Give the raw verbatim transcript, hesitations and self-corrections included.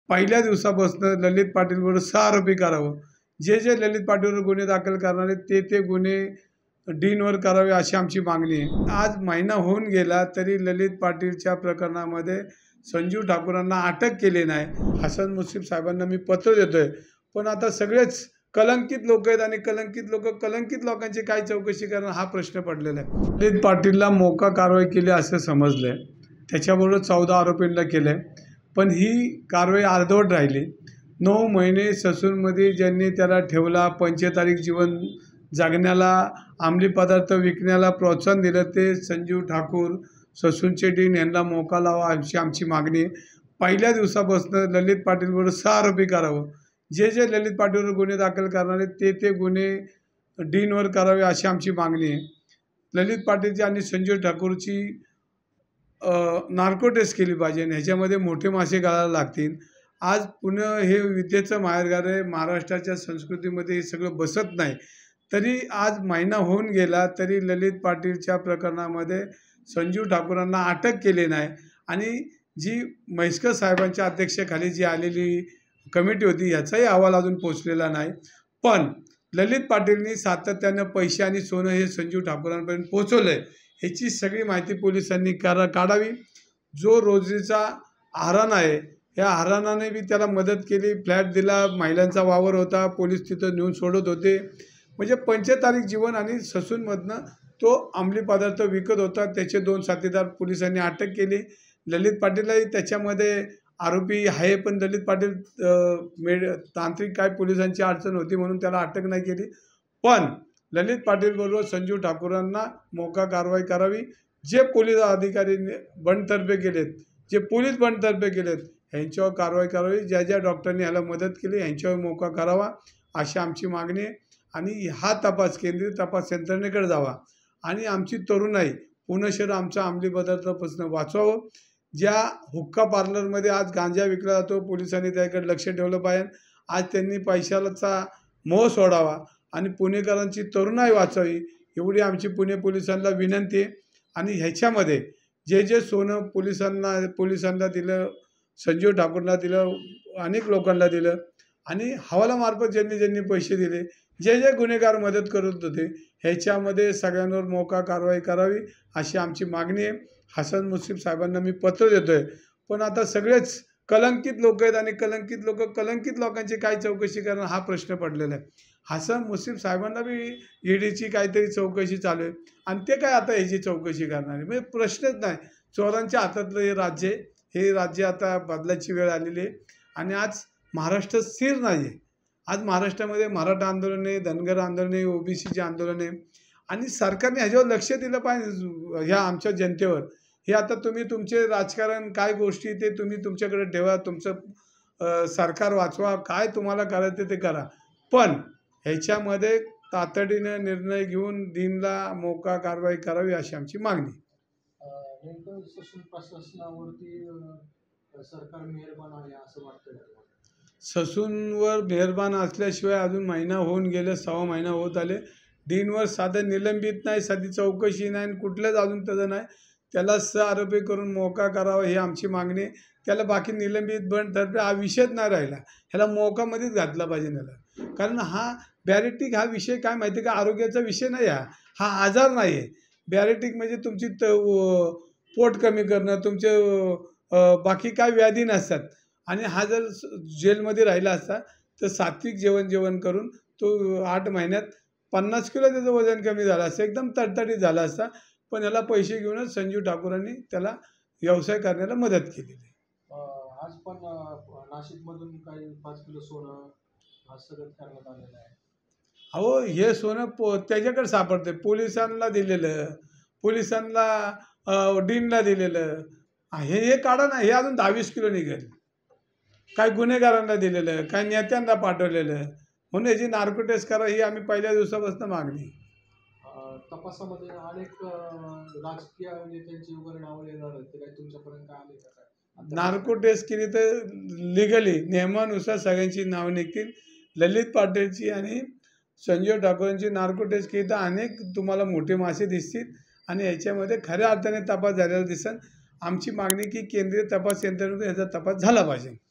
पहिल्या दिवसापासून ललित पाटीलवर सहा आरोपी करावं, जे जे ललित पाटीलवर गुन्हे दाखल करणारे ते ते गुन्हे डीनवर करावे अशी आमची मागणी आहे। आज महिना होऊन गेला तरी ललित पाटीलच्या प्रकरणामध्ये संजीव ठाकूरांना अटक केली नाही। हसन मुश्रीफ साहेबांना मी पत्र देतोय, पण आता सगळेच कलंकित लोक आहेत आणि कलंकित लोक कलंकित लोकांची काय चौकशी करणार हा प्रश्न पडलेला आहे। ललित पाटीलला मोका कारवाई केली असं समजलंय, त्याच्याबरोबर चौदा आरोपींना केलंय, पण ही कारवाई अर्धवट राहिली। नऊ महिने ससूनमध्ये ज्यांनी त्याला ठेवला, पंचतारीख जीवन जगण्याला, अंमली पदार्थ विकण्याला प्रोत्साहन दिलं ते संजीव ठाकूर, ससूनचे डीन यांना मोका लावा अशी आमची मागणी आहे। पहिल्या दिवसापासून ललित पाटीलवर सहा आरोपी करावं, जे जे ललित पाटीलवर गुन्हे दाखल करणारे ते ते गुन्हे डीनवर करावे अशी आमची मागणी आहे। ललित पाटीलची आणि संजीव ठाकूरची नार्को टेस्ट केली पाहिजे, ह्याच्यामध्ये मोठे मासे गळायला लागतील। आज पुणे हे विद्येचं माहेरघर आहे, महाराष्ट्राच्या संस्कृतीमध्ये हे सगळं बसत नाही, तरी आज महिना होऊन गेला तरी ललित पाटीलच्या प्रकरणामध्ये संजीव ठाकूरांना अटक केली नाही। आणि जी म्हैसकर साहेबांच्या अध्यक्षतेखाली जी आलेली कमिटी होती याचाही अहवाल अजून पोचलेला नाही, पण ललित पाटीलनी सातत्यानं पैसे आणि सोनं हे संजीव ठाकूरांपर्यंत पोचवलं आहे, ह्याची सगळी माहिती पोलिसांनी करा काढावी। जो रोजरीचा आहारान आहे, या आहारानाने बी त्याला मदत केली, फ्लॅट दिला, महिलांचा वावर होता, पोलीस तिथं नेऊन सोडत होते, म्हणजे पंचतारीख जीवन आणि ससूनमधनं तो अंमली पदार्थ विकत होता। त्याचे दोन साथीदार पोलिसांनी अटक केली। ललित पाटीलही त्याच्यामध्ये आरोपी आहे, पण ललित पाटील मेड तांत्रिक काय पोलिसांची अडचण होती म्हणून त्याला अटक नाही केली। पण ललित पाटील बरोबर संजीव ठाकूरांना मोका कारवाई करावी। जे पोलीस अधिकारी बंडतर्फे गेलेत, जे पोलीस बंडतर्फे गेलेत ह्यांच्यावर कारवाई करावी। ज्या ज्या डॉक्टरांनी ह्याला मदत केली ह्यांच्यावर मोका करावा अशी आमची मागणी आहे। आणि हा तपास केंद्रीय तपास यंत्रणेकडे जावा आणि आमची तरुणाई पुणे शहर आमच्या अंमली पदार्थापासून वाचवावं। ज्या हुक्का पार्लरमध्ये आज गांजा विकला जातो, पोलिसांनी त्याकडे लक्ष ठेवलं पाहिजे। आज त्यांनी पैशाचा मोह सोडावा आणि पुणेकरांची तरुणाई वाचावी एवढी आमची पुणे पोलिसांना विनंती आहे। आणि ह्याच्यामध्ये जे जे सोनं पोलिसांना पोलिसांना दिलं, संजीव ठाकूरला दिलं, अनेक लोकांना दिलं आणि हवालामार्फत ज्यांनी ज्यांनी पैसे दिले, जे जे गुन्हेगार मदत करत होते ह्याच्यामध्ये सगळ्यांवर मोका कारवाई करावी अशी आमची मागणी आहे। हसन मुश्रीफ साहेबांना मी पत्र देतोय, पण आता सगळेच कलंकित लोक आहेत आणि कलंकित लोक कलंकित लोकांची काय चौकशी करणार हा प्रश्न पडलेला आहे। हसन मुश्रीफ साहेबांना बी ईडीची काहीतरी चौकशी चालू आहे आणि ते काय आता ह्याची चौकशी करणार आहे, म्हणजे प्रश्नच नाही। चोरांच्या हातातलं हे राज्य आहे, हे राज्य आता बदलायची वेळ आलेली आहे आणि आज महाराष्ट्र स्थिर नाही आहे। आज महाराष्ट्रामध्ये मराठा आंदोलन आहे, धनगर आंदोलन आहे, ओबीसीचे आंदोलन आहे आणि सरकारने ह्याच्यावर लक्ष दिलं पाहिजे ह्या आमच्या जनतेवर। हे आता तुम्ही तुमचे राजकारण काय गोष्टी ते तुम्ही तुमच्याकडे ठेवा, तुमचं सरकार वाचवा, काय तुम्हाला करायचं ते करा, पण ह्याच्यामध्ये तातडीनं निर्णय घेऊन डीनला मोका कारवाई करावी अशी आमची मागणी। नेमकं ससून प्रशासनावरती सरकार मेहरबान आहे असं वाटतं? ससूनवर मेहरबान असल्याशिवाय अजून महिना होऊन गेले, सहा महिना होत आले, डीनवर साधं निलंबित नाही, साधी चौकशी नाही, कुठलंच अजून त्याचं नाही, त्याला सह आरोपी करून मोका करावा ही आमची मागणी आहे। त्याला बाकी निलंबित बंडतर्फे हा विषयच नाही राहिला, ह्याला मोकामध्येच घातला पाहिजे त्याला, कारण हा बॅरेटिक हा विषय काय माहिती का, आरोग्याचा विषय नाही, हा हा आजार नाही आहे। बॅरेटिक म्हणजे तुमची त पोट कमी करणं, तुमचे बाकी काय व्याधी नसतात आणि हा जर जेलमध्ये राहिला असता तर सात्विक जेवण जेवण करून तो आठ महिन्यात पन्नास किलो त्याचं वजन कमी झालं असतं, एकदम तडतडीत झाला असता, पण याला पैसे घेऊनच संजीव ठाकूरांनी त्याला व्यवसाय करण्याला मदत केलेली आहे। आज पण नाशिकमधून काही पाच किलो सोनं हस्तगत करण्यात आलेलं आहे। अहो हे सोनं पो त्याच्याकडे सापडते, पोलिसांना दिलेलं, पोलिसांना डीनला दिलेलं, हे हे काढा ना, हे अजून दहावीस किलो निघेल, काय गुन्हेगारांना दिलेलं, काय नेत्यांना पाठवलेलं, म्हणून याची नार्को टेस्ट करा ही आम्ही पहिल्या दिवसापासून मागणी। तपासामध्ये अनेक राजकीय नेत्यांची वगैरे नावं येणार आहेत, ते काही तुमच्यापर्यंत काय आले का? नार्को टेस्ट केली तर लिगली नियमानुसार सगळ्यांची नावं निघतील। ललित पाटीलची आणि संजीव ठाकूरांची नार्को टेस्ट केली तर अनेक तुम्हाला मोठे मासे दिसतील आणि याच्यामध्ये खऱ्या अर्थाने तपास झालेला दिसेल। आमची मागणी की केंद्रीय तपास यंत्रणेतून याचा तपास झाला पाहिजे।